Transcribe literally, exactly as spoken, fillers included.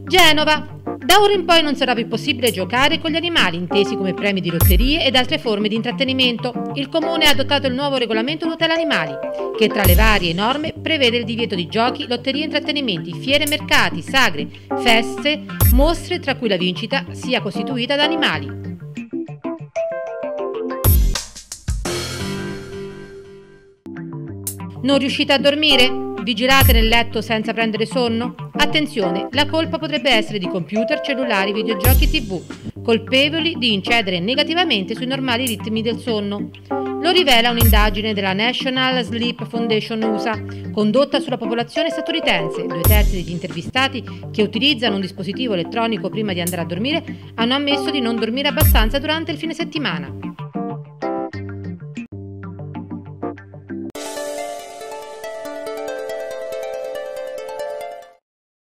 Genova. Da ora in poi non sarà più possibile giocare con gli animali, intesi come premi di lotterie ed altre forme di intrattenimento. Il Comune ha adottato il nuovo regolamento tutela animali, che tra le varie norme prevede il divieto di giochi, lotterie e intrattenimenti, fiere, mercati, sagre, feste, mostre, tra cui la vincita sia costituita da animali. Non riuscite a dormire? Vigilate nel letto senza prendere sonno? Attenzione, la colpa potrebbe essere di computer, cellulari, videogiochi e tivù, colpevoli di incedere negativamente sui normali ritmi del sonno. Lo rivela un'indagine della National Sleep Foundation U S A, condotta sulla popolazione statunitense. Due terzi degli intervistati che utilizzano un dispositivo elettronico prima di andare a dormire hanno ammesso di non dormire abbastanza durante il fine settimana.